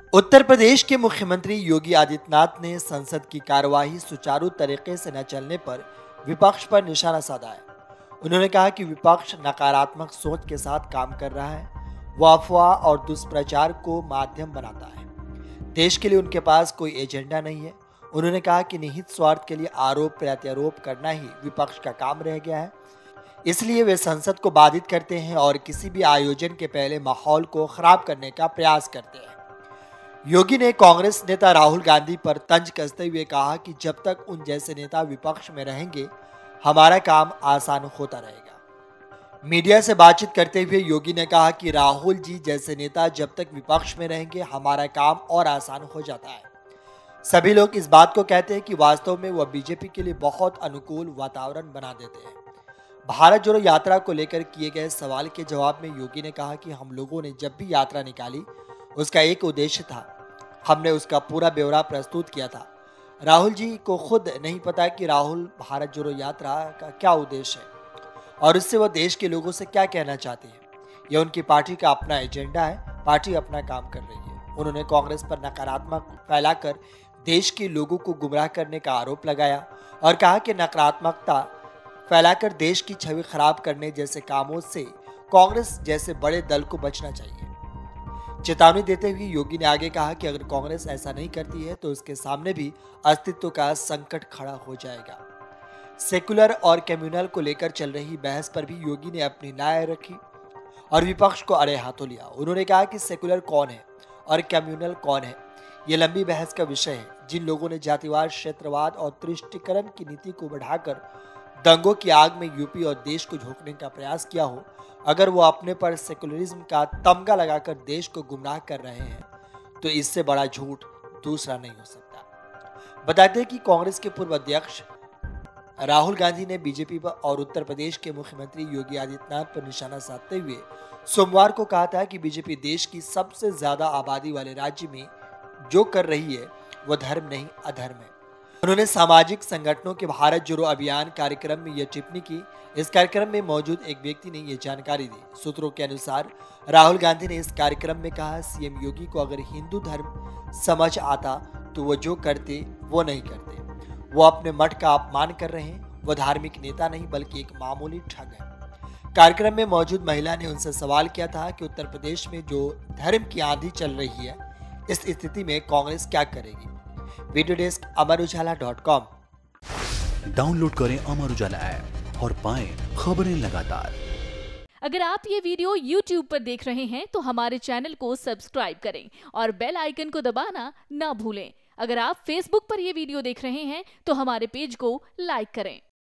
उत्तर प्रदेश के मुख्यमंत्री योगी आदित्यनाथ ने संसद की कार्यवाही सुचारू तरीके से न चलने पर विपक्ष पर निशाना साधा है। उन्होंने कहा कि विपक्ष नकारात्मक सोच के साथ काम कर रहा है, वह अफवाह और दुष्प्रचार को माध्यम बनाता है। देश के लिए उनके पास कोई एजेंडा नहीं है। उन्होंने कहा कि निहित स्वार्थ के लिए आरोप प्रत्यारोप करना ही विपक्ष का काम रह गया है, इसलिए वे संसद को बाधित करते हैं और किसी भी आयोजन के पहले माहौल को खराब करने का प्रयास करते हैं। योगी ने कांग्रेस नेता राहुल गांधी पर तंज कसते हुए कहा कि जब तक उन जैसे नेता विपक्ष में रहेंगे, हमारा काम आसान होता रहेगा। मीडिया से बातचीत करते हुए योगी ने कहा कि राहुल जी जैसे नेता जब तक विपक्ष में रहेंगे, हमारा काम और आसान हो जाता है। सभी लोग इस बात को कहते हैं कि वास्तव में वह बीजेपी के लिए बहुत अनुकूल वातावरण बना देते हैं। भारत जोड़ो यात्रा को लेकर किए गए सवाल के जवाब में योगी ने कहा कि हम लोगों ने जब भी यात्रा निकाली, उसका एक उद्देश्य था। हमने उसका पूरा ब्यौरा प्रस्तुत किया था। राहुल जी को खुद नहीं पता कि राहुल भारत जोड़ो यात्रा का क्या उद्देश्य है और इससे वह देश के लोगों से क्या कहना चाहते हैं। यह उनकी पार्टी का अपना एजेंडा है, पार्टी अपना काम कर रही है। उन्होंने कांग्रेस पर नकारात्मक फैलाकर देश के लोगों को गुमराह करने का आरोप लगाया और कहा कि नकारात्मकता फैलाकर देश की छवि खराब करने जैसे कामों से कांग्रेस जैसे बड़े दल को बचना चाहिए। चेतावनी देते हुए योगी ने आगे कहा कि अगर कांग्रेस ऐसा नहीं करती है तो उसके सामने भी अस्तित्व का संकट खड़ा हो जाएगा। सेकुलर और कम्युनल को लेकर चल रही बहस पर भी योगी ने अपनी राय रखी और विपक्ष को अड़े हाथों लिया। उन्होंने कहा कि सेकुलर कौन है और कम्युनल कौन है, ये लंबी बहस का विषय है। जिन लोगों ने जातिवाद, क्षेत्रवाद और तुष्टीकरण की नीति को बढ़ाकर दंगों की आग में यूपी और देश को झोंकने का प्रयास किया हो, अगर वो अपने पर सेकुलरिज्म का तमगा लगाकर देश को गुमराह कर रहे हैं, तो इससे बड़ा झूठ दूसरा नहीं हो सकता। बताते हैं कि कांग्रेस के पूर्व अध्यक्ष राहुल गांधी ने बीजेपी पर और उत्तर प्रदेश के मुख्यमंत्री योगी आदित्यनाथ पर निशाना साधते हुए सोमवार को कहा था कि बीजेपी देश की सबसे ज्यादा आबादी वाले राज्य में जो कर रही है वह धर्म नहीं अधर्म है। उन्होंने सामाजिक संगठनों के भारत जोड़ो अभियान कार्यक्रम में यह टिप्पणी की। इस कार्यक्रम में मौजूद एक व्यक्ति ने यह जानकारी दी। सूत्रों के अनुसार राहुल गांधी ने इस कार्यक्रम में कहा, सीएम योगी को अगर हिंदू धर्म समझ आता तो वो जो करते वो नहीं करते। वो अपने मठ का अपमान कर रहे हैं। वो धार्मिक नेता नहीं बल्कि एक मामूली ठग है। कार्यक्रम में मौजूद महिला ने उनसे सवाल किया था कि उत्तर प्रदेश में जो धर्म की आंधी चल रही है, इस स्थिति में कांग्रेस क्या करेगी। Video desk अमर-उजाला.com। डाउनलोड करें अमर उजाला ऐप और पाएं खबरें लगातार। अगर आप ये वीडियो YouTube पर देख रहे हैं तो हमारे चैनल को सब्सक्राइब करें और बेल आइकन को दबाना ना भूलें। अगर आप Facebook पर ये वीडियो देख रहे हैं तो हमारे पेज को लाइक करें।